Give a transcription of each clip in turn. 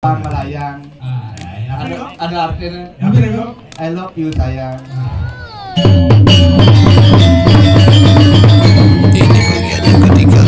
Bang melayang. Ada artinya. I love you sayang. Ini bagian yang ketiga.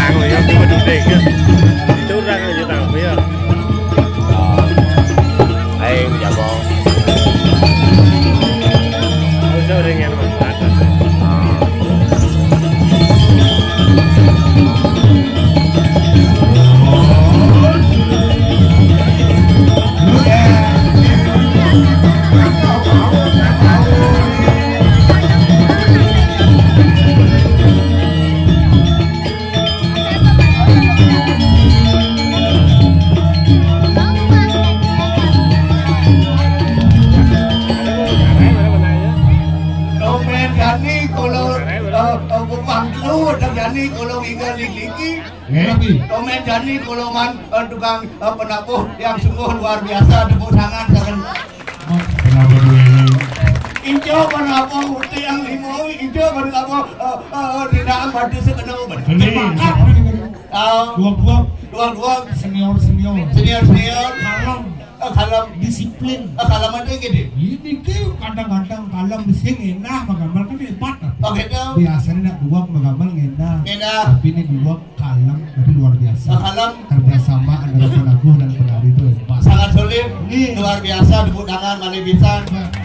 Itu orang aja tahu ya. Jani kalau ikan liki. Tapi Tomen Jani kalau man tukang penabuh yang sungguh luar biasa, tepuk tangan jangan. kenapa ini? Ijo penabuh yang limo, ijo penabuh tidak mati sekenal Ini dua senior kalem disiplin. kalem ada gede. Ini ke kadang-kadang kalem sing enak menggambar kan hebat. Oh gitu. Biasanya nak dua menggambar enak. Enak. Tapi ini dua kalem tapi luar biasa. Kalem Kerjasama antara penabuh dan penari itu hebat. sangat sulit, luar biasa, tepuk tangan malih bisa.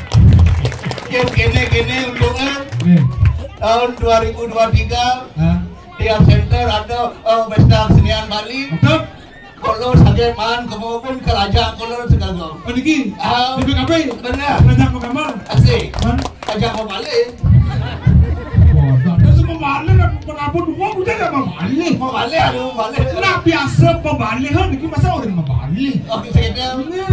Gini untungnya Nih, tahun 2023 ah, tiap center ada pesta kesenian Bali. betul. Kalau sakit man kemungkinan kerajaan kalau segala. Oh niki, BPKB, Benar. kerajaan menggambar. Asik. Man, Ajak mau balik. ada semua balik dan penabuh dua udah nggak mau balik. Mau balik, aduh balik. Nah biasa pembalik kan, niki masa orang mau balik. Oke sekitar.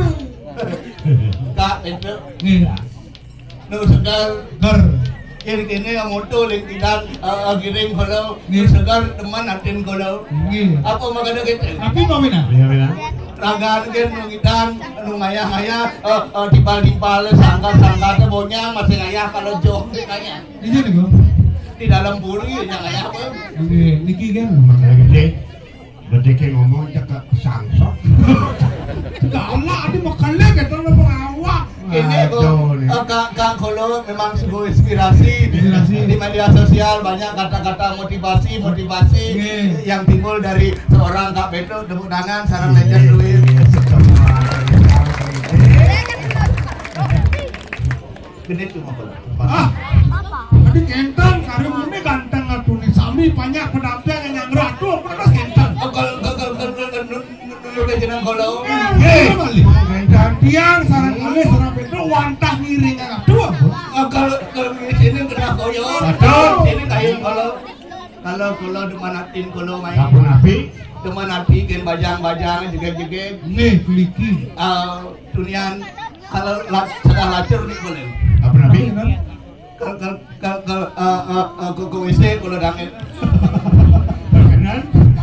Kak itu Nih, nu segar ger, kini yang moto lingkiran giring kalau Nih. nu segar teman atin kalau. nih. Apa makanya gitu? Tapi mau bina? Ragaan gen nu ngidan nu ngayah dipal-dipal sangka-sangka teh bonyang masih ngayah kalau jauh kayaknya. Ini nih gua. Di dalam buri yang ngayah apa? Niki kan. Makanya gede kayak ngomong cakap sangsok. Galak, ada makannya kita lo pengawak. Ini Aduh, nih. Kang Kolo memang sebuah inspirasi di media sosial, banyak kata-kata motivasi Nih. yang timbul dari seorang Kak Beto. Tepuk tangan sarang legend duit. Gede cuma Kolo. Ah, tadi kentang, karena ini ganteng atuh nih. Sami banyak pendamping yang ngeratu, pernah kentang. Udah jeneng Kolo. Gantian sarang kali sarang Petro wantah miring aduh. Kalau di sini kena koyo. Betul. Sini kain Kolo. Kalau Kolo demanatin Kolo main. Apa nabi? Demanati gen bajang-bajang jegek-jegek. Nih, kliki. Dunian kalau sedang lacur nih boleh. Apa nabi? Ke WC kalau dangin. Perkenan?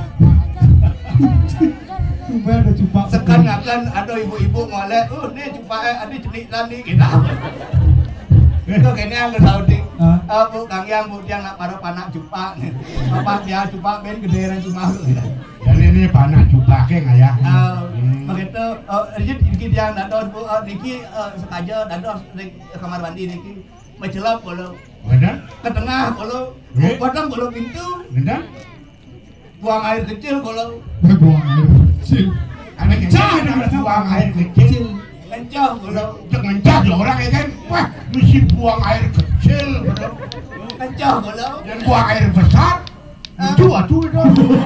Coba ada cupak. Sekan akan ada ibu-ibu ngoleh, nih cupa ada ceniklan nih kita. Itu kayaknya yang kesauding. Bu Kang Yang, Bu Yang nak para panak cupa. Apa dia cupa ben gederan cuma. Dan ini panah cupake nggak ya? Begitu, Niki yang dados Bu Niki sengaja dados di kamar mandi Niki mencelap kalau Benar? ke tengah kalau potong kalau pintu Benar? buang air kecil kalau Buang air kecil. Ada kencah buang air kecil. kencang kalau Jangan jadi orang ya kan? Wah, mesti buang air kecil. kencang kalau Dan buang air besar. Aduh itu.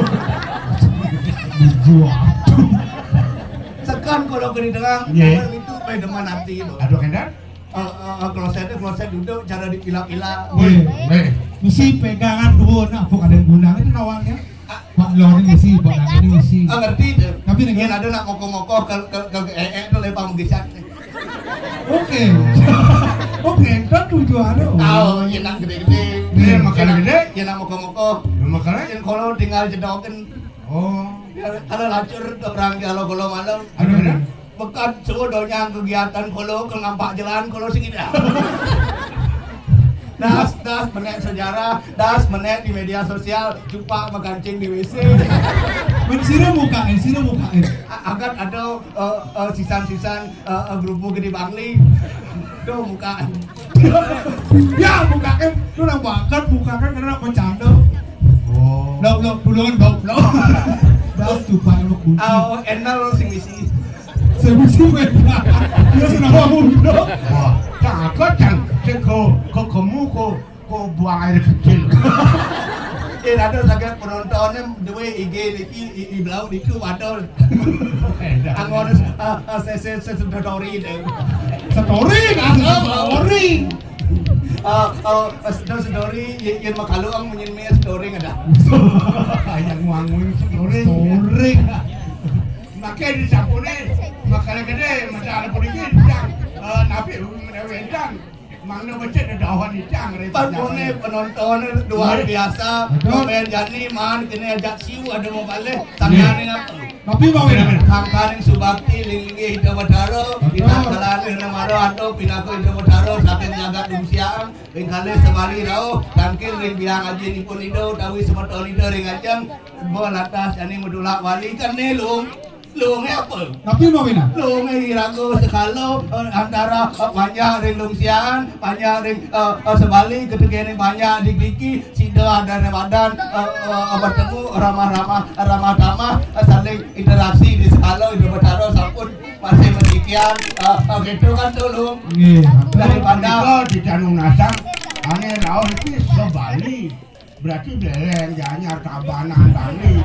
Buang. sekan kalau ke di tengah Iya. kamar pintu pe deman nanti itu Aduh kendar? kloset duduk cara dipila-pila. Weh. Mesti pegangan dulu, nah bukan ada yang gunanya itu nawangnya. Pak lo ini ngisi, Pak Nang ini ngisi. Ngerti tuh. Tapi nih, Ingin ada nak ngoko-ngoko ke itu lepang gisak. Oke. Oke, kan tujuannya. Tahu yang nak gede-gede. Iya, makan gede. Yang nak ngoko-ngoko. Makanya? Yang kalau tinggal jedokin. Oh. Kalau lacur orang kalau malam. Aduh benar? Bekat seudahnya kegiatan kalau ke ngampak jalan kalau segini. Das menek sejarah, das menek di media sosial, cupa makancing di WC. Sira mukain. Akan ada sisan-sisan grup gede Bangli. Tuh mukaan. Ya mukain, lu nang bakat mukain karena bercanda. Oh. Lo puluhan goblok. Das coba lu kunci. Enal sing isi. Sebisi mereka. Dia senang ngomong. Wah, jangan kok buang air kecil. Ada sangat penontonnya dua IG di belau di itu ada. Angon story itu. Story. Story yang makalu ang menyinmaya story ada. Yang ngwangun story. Makanya di sampune makanya gede macam ada polisi yang nabi menewendang Mana baca dakwah di cang Pagone penonton luar biasa. Komen jadi man kene ajak siu ada mau balik. Tanggane ngapa? Tapi mau ini. Kangkaning subakti lingi hidup badaro. Kita kalane namaro atau pinako hidup badaro saking jaga dumsiang. Pingkale semari rao. Tangkil ring biang aji nipun ido. Tawi semoton ido ring ajeng. Bon atas jani medulak wali kan nelung. Lungnya apa? Tapi mau ini. Lungnya irago sekalo antara banyak ring lumsian, banyak ring sebalik ketika banyak digigi, sida dan badan bertemu ramah tamah saling interaksi di sekalo itu bertaruh sampun masih demikian gitu kan dulu. Daripada di Danung Nasang, aneh rao itu sebalik. Berarti beleng janyar kabanan tani.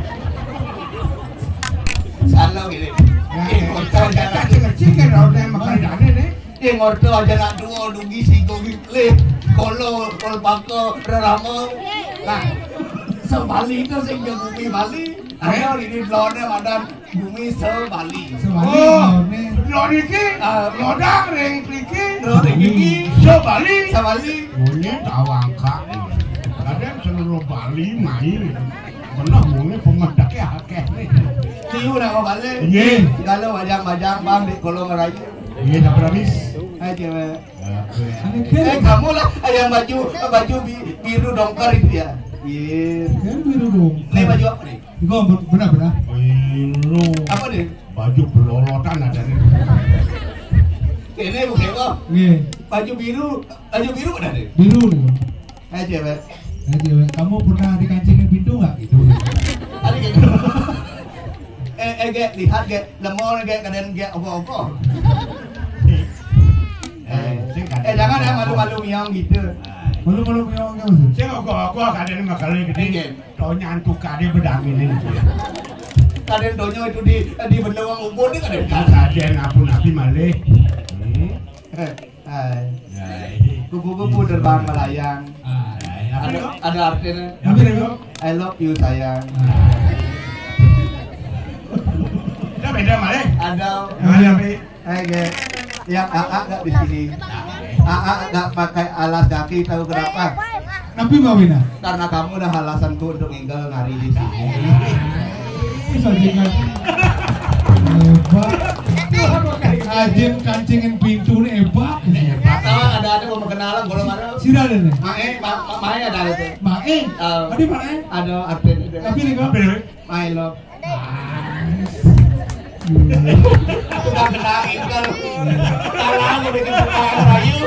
Salah gini. Kecil kan rao teh makan dane nih. Yang ordo aja nak duo dugi sigo gile kolo pako ramo. Nah, sebali itu sing bumi Bali. Ada ini lode badan bumi sebali. Oh, lode iki lodang ring iki. Lode iki sebali. Mune tawangka. Kadang seluruh Bali main. Benar mune pemedaknya akeh nih. Tiu nama Bali. Iya. Kalau bajang bang di Kolong Merayu. Iya, tak habis. Hai cewek. Kamu lah yang baju biru dongker itu ya. Iya. Biru dong. Ini baju apa nih? Itu benar. Biru. Apa nih? Baju pelorotan ada nih. Ini bukan kok. Iya. Baju biru ada nih. Biru nih. Hai cewek. Kamu pernah dikancingin pintu nggak? Gitu. Ada gitu. Lihat lemon kadang apa-apa. Jangan yang malu-malu miang gitu. Malu-malu miang apa sih? Saya gua kadang makalnya gede. Tonya antuk kade bedangin ini. Kadang tonyo itu di benawang ubon nih kadang. Kadang apu-api malih. Kupu-kupu terbang melayang. Ada artinya. I love you sayang. Ada beda malih. Ada. Yang AA nggak di sini. AA nggak pakai alas kaki, tahu kenapa? Tapi Mawina. Karena kamu udah alasanku untuk tinggal ngari di sini. Sajingan. Hebat. Ajin kancingin pintu nih hebat. Tahu ada mau kenalan kalau mana? Sira ada nih. Mae ada itu. Mae. Tadi Mae. Ada artinya. Tapi nih kok. My love. Sudah kenain kalau kalah bikin suka rayu.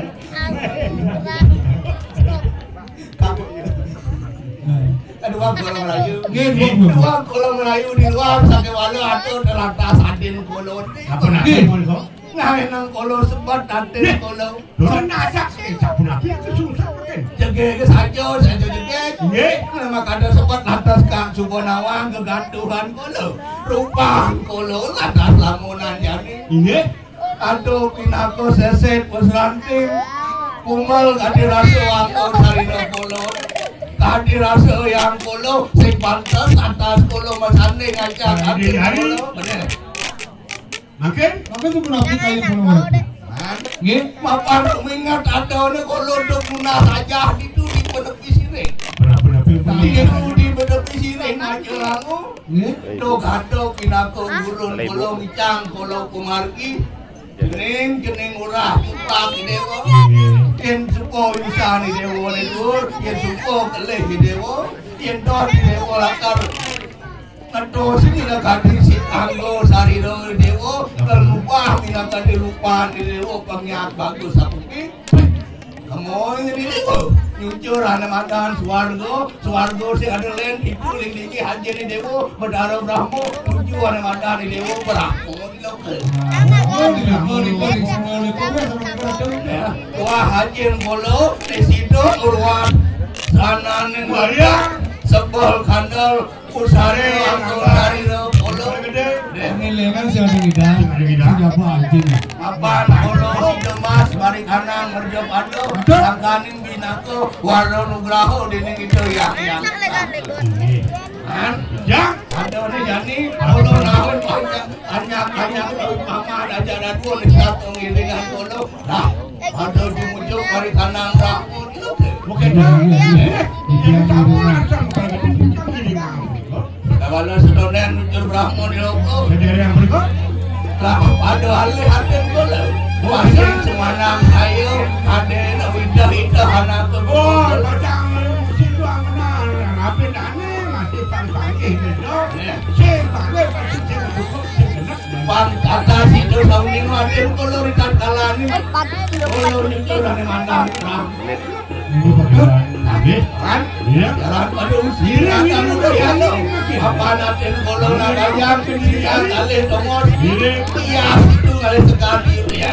Kedua kolom melayu. Dua kolom melayu di luar sampai walau atau terlantas adin kolon. Apa nanti kok? Nah enang kolon sebat adin kolon. Senasak sih sapu nabi itu susah kan. Jege saja jege. Nggih. Nama kada sebat atas Kang Subonawang kegantuhan kolon. Rupang kolon atas lamunan jadi. Nggih. Aduh pinako seset pesranting. Kumal kadi rasa angkau sarina kolon. Kadi rasa yang kolon sing pantas atas kolon masane ngajak kadi kolon. Bener. Makin tuh kenapa kalian pulang? Nggih, mapan mengingat ada ne kolon do punah saja itu di penepi sire. Benar-benar Itu di penepi sire ngajelangu. Nggih. Do gato pinako gurun kolon icang kolon kumargi. Jeneng urah tupak dewa. Yen supo bisa ni dewa ne dur, yen supo keleh ni dewa, yen dor ni dewa lakar. Kato sini lah kadi si anggo sariro dewa, terlupa minat kadi lupa ni dewa pangyak bagus aku ki. Kamu ini dewa, nyucur ane madan suargo si ada len itu lingki haji ni dewa, berdarah brahmo, nyucur ane madan ni dewa brahmo di lokal. Wah hajin bolo desido urwan sananing wayang sebol kandal usare angkul sariro bolo gede Ini lekan siapa kita? Siapa anjing? apa bolo sidema pas bari kanang merjo pado sangkaning binako warno nugraho dini itu yang kan Jang, ada nih jani kalau nahon banyak mama aja ada dua nih satu ngiringan kalau nah ada di muncul bari kanang rakun itu bukan yang kamu langsung kalau sedonen muncul brahmo di loko dari yang berikut lah ada hal kalau wasin semanang ayo ada nak wida anak oh lojang situ benar tapi dane masih pangkih gitu sih balik pasti cukup pang kata situ sauni wasin kalau rikat kalani kalau itu dari mandang ini bakalan habis kan iya jalan pada usir kamu lihat apa nanti kalau nagayang yang kali nomor iya itu kali sekali ya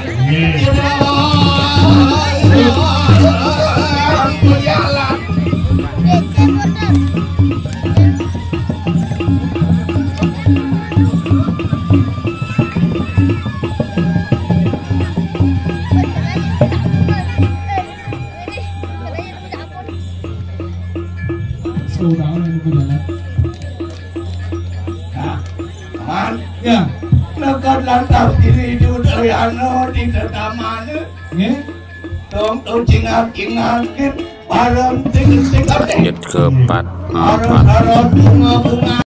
jalan Saudaraan yang mau jalan. nah man Ya, lekat lantau diri dari ano di taman nggih. tong cingat bareng ting Lanjut ke part 4. bunga